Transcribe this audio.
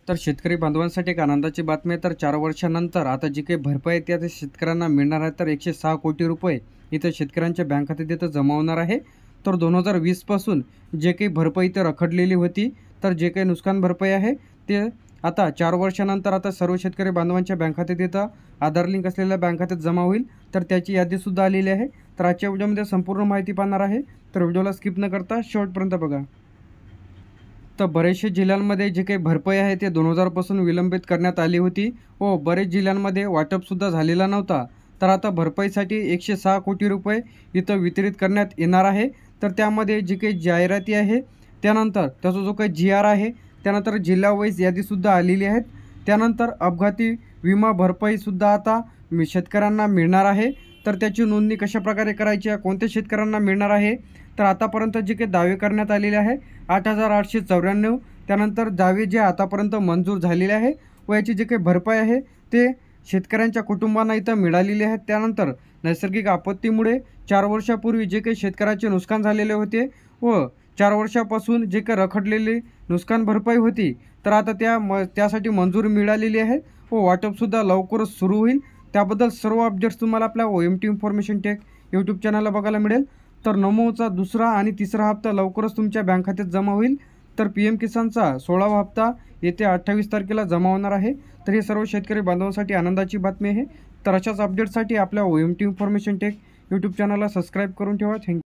तर शेतकरी बांधवांसाठी एक आनंदाची बातमी आहे। तर 4 वर्षानंतर आता जी काही भरपाई आहे, ती आता शेतकऱ्यांना मिळणार आहे। तर 106 कोटी रुपये इथं शेतकऱ्यांच्या बँक खात्यात इथं जमा होणार आहे। तर 2020 पासून जे काही भरपाई इथं रखडलेली होती, तर जे काही नुकसान भरपाई आहे, ते आता 4 वर्षानंतर आता सर्व शेतकरी बांधवांच्या बँक खात्यात इथं आधार लिंक असलेल्या बँक खात्यात जमा होईल। तर त्याची यादीसुद्धा आलेली आहे। तर आजच्या व्हिडिओमध्ये संपूर्ण माहिती पाहणार आहे। तर व्हिडिओला स्किप न करता शेवटपर्यंत बघा। तर बरेचसे जिल्ह्यांमध्ये जे काही भरपाई आहे ते 2000 पासून विलंबित करण्यात आली होती व बरेच जिल्ह्यांमध्ये वाटपसुद्धा झालेला नव्हता। तर आता भरपाईसाठी 106 कोटी रुपये इथं वितरित करण्यात येणार आहे। तर त्यामध्ये जी काही जाहिराती आहे, त्यानंतर त्याचा जो काही जी आर आहे, त्यानंतर जिल्हा वाईज यादीसुद्धा आलेली आहेत। त्यानंतर अपघाती विमा भरपाईसुद्धा आता शेतकऱ्यांना मिळणार आहे। तर त्याची नोंदणी कशाप्रकारे करायची आहे, कोणत्या शेतकऱ्यांना मिळणार आहे, तर आतापर्यंत जे काही दावे करण्यात आलेले आहे 8,894, त्यानंतर दावे जे आतापर्यंत मंजूर झालेले आहे व याची जे काही भरपाई आहे ते शेतकऱ्यांच्या कुटुंबांना इथं मिळालेली आहे। त्यानंतर नैसर्गिक आपत्तीमुळे 4 वर्षापूर्वी जे काही शेतकऱ्याचे नुकसान झालेले होते व 4 वर्षापासून जे काही रखडलेली नुकसान भरपाई होती, तर आता त्यासाठी मंजुरी मिळालेली आहे व वाटपसुद्धा लवकरच सुरू होईल। त्याबद्दल सर्व अपडेट्स तुम्हाला आपल्या OMT इन्फॉर्मेशन टेक यूट्यूब चॅनलला बघायला मिळेल। तर नमोचा दुसरा आणि तिसरा हप्ता लवकरच तुमच्या बँक खात्यात जमा होईल। तर PM किसानचा 16वा हप्ता येत्या 28 तारखेला जमा होणार आहे। तर हे सर्व शेतकरी बांधवांसाठी आनंदाची बातमी आहे। तर अशाच अपडेट्ससाठी आपल्या OMT इन्फॉर्मेशन टेक यूट्यूब चॅनलला सबस्क्राईब करून ठेवा। थँक्यू।